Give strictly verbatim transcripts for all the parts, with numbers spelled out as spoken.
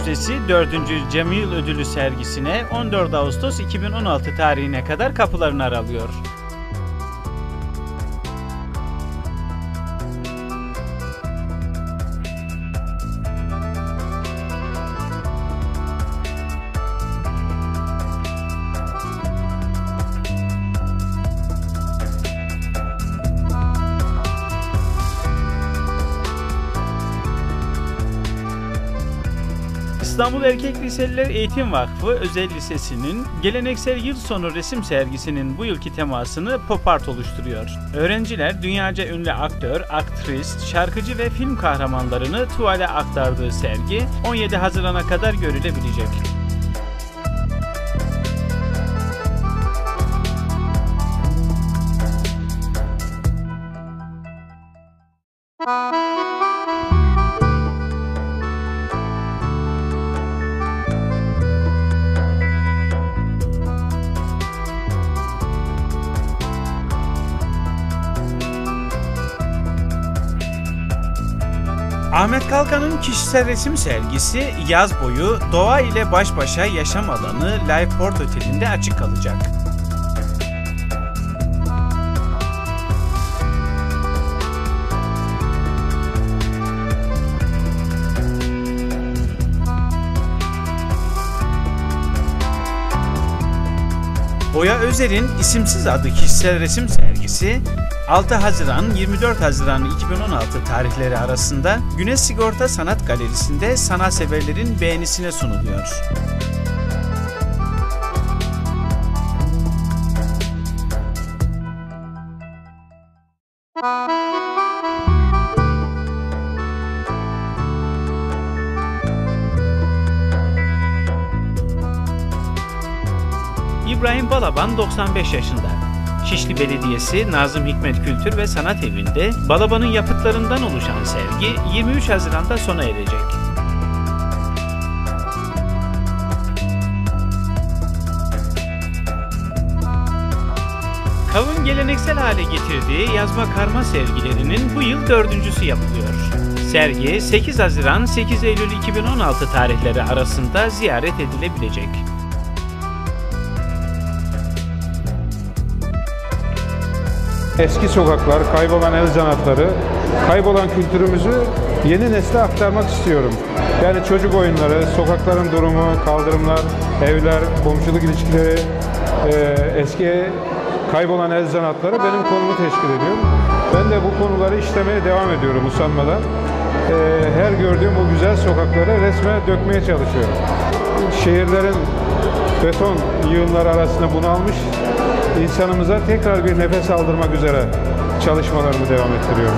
Müzesi dördüncü Cemil Ödülü sergisine on dört Ağustos iki bin on altı tarihine kadar kapılarını aralıyor. İstanbul Erkek Liseliler Eğitim Vakfı Özel Lisesi'nin geleneksel yıl sonu resim sergisinin bu yılki temasını pop art oluşturuyor. Öğrenciler dünyaca ünlü aktör, aktris, şarkıcı ve film kahramanlarını tuvale aktardığı sergi on yedi Haziran'a kadar görülebilecek. Ahmet Kalkan'ın kişisel resim sergisi yaz boyu doğa ile baş başa yaşam alanı Life Port Oteli'nde açık kalacak. Oya Özer'in İsimsiz adlı kişisel resim sergisi altı Haziran yirmi dört Haziran iki bin on altı tarihleri arasında Güneş Sigorta Sanat Galerisi'nde sanatseverlerin beğenisine sunuluyor. İbrahim Balaban doksan beş yaşında. Şişli Belediyesi Nazım Hikmet Kültür ve Sanat Evi'nde Balaban'ın yapıtlarından oluşan sergi yirmi üç Haziran'da sona erecek. Kav'ın geleneksel hale getirdiği yazma karma sergilerinin bu yıl dördüncüsü yapılıyor. Sergi sekiz Haziran sekiz Eylül iki bin on altı tarihleri arasında ziyaret edilebilecek. Eski sokaklar, kaybolan el sanatları, kaybolan kültürümüzü yeni nesle aktarmak istiyorum. Yani çocuk oyunları, sokakların durumu, kaldırımlar, evler, komşuluk ilişkileri, eski kaybolan el sanatları benim konumu teşkil ediyor. Ben de bu konuları işlemeye devam ediyorum usanmadan. Her gördüğüm bu güzel sokakları resme dökmeye çalışıyorum. Şehirlerin beton yığınları arasında bunalmış insanımıza tekrar bir nefes aldırmak üzere çalışmalarımı devam ettiriyorum.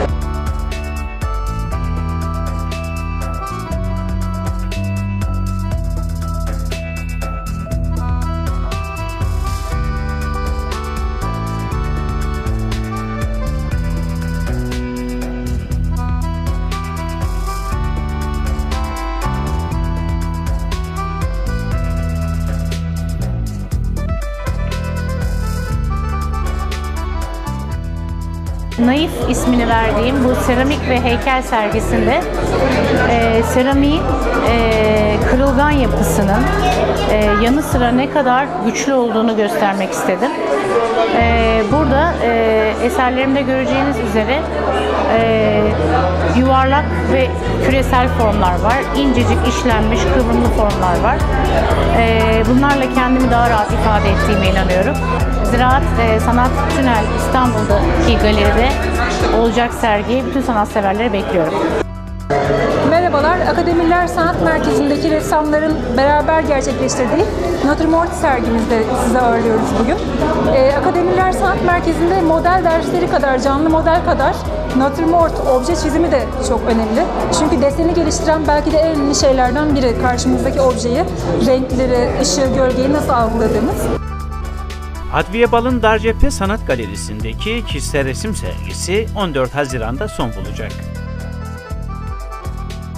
Naif ismini verdiğim bu seramik ve heykel sergisinde e, seramiğin e, kırılgan yapısının e, yanı sıra ne kadar güçlü olduğunu göstermek istedim. E, burada e, eserlerimde göreceğiniz üzere e, yuvarlak ve küresel formlar var, incecik işlenmiş kıvrımlı formlar var. E, bunlarla kendimi daha rahat ifade ettiğime inanıyorum. Ziraat e, Sanat Tünel İstanbul'daki galeride olacak sergiyi bütün sanatseverleri bekliyorum. Merhabalar, Akademiler Sanat Merkezi'ndeki ressamların beraber gerçekleştirdiği Natürmort sergimizde size ağırlıyoruz bugün. Ee, Akademiler Sanat Merkezi'nde model dersleri kadar, canlı model kadar Natürmort, obje çizimi de çok önemli. Çünkü deseni geliştiren belki de en önemli şeylerden biri karşımızdaki objeyi, renkleri, ışığı, gölgeyi nasıl algıladığımız. Adviye Bal'ın Darcephe Sanat Galerisi'ndeki kişisel resim sergisi on dört Haziran'da son bulacak.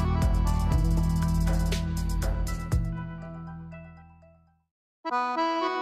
Thank you.